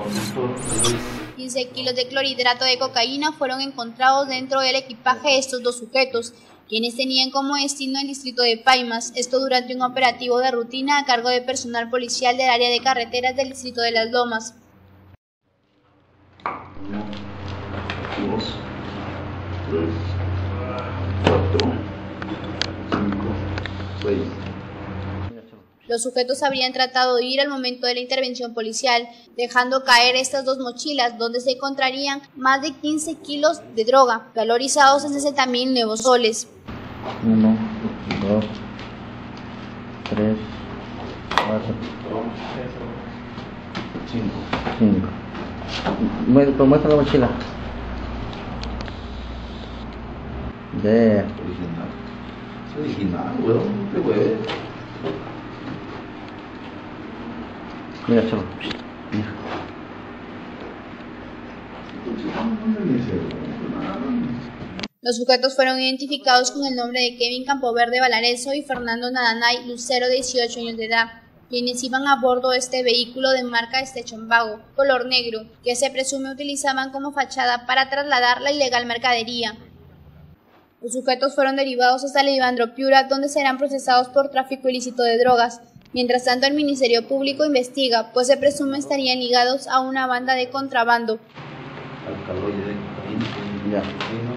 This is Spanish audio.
15 kilos de clorhidrato de cocaína fueron encontrados dentro del equipaje de estos dos sujetos, quienes tenían como destino el distrito de Paimas, esto durante un operativo de rutina a cargo de personal policial del área de carreteras del distrito de Las Lomas. 1, 2, 3, 4, 5, 6. Los sujetos habrían tratado de huir al momento de la intervención policial, dejando caer estas dos mochilas, donde se encontrarían más de 15 kilos de droga, valorizados en 60.000 nuevos soles. 1, 2, 3, 4, 5. Muestra la mochila. Original. Es original, weón. Qué weón. Mira, cholo. Mira. Los sujetos fueron identificados con el nombre de Kevin Campoverde Valareso y Fernando Nadanay Lucero, de 18 años de edad, quienes iban a bordo de este vehículo de marca Station Wagon, color negro, que se presume utilizaban como fachada para trasladar la ilegal mercadería. Los sujetos fueron derivados hasta Livandro Piura, donde serán procesados por tráfico ilícito de drogas. Mientras tanto, el Ministerio Público investiga, pues se presume estarían ligados a una banda de contrabando. Alcaloide de cocaína.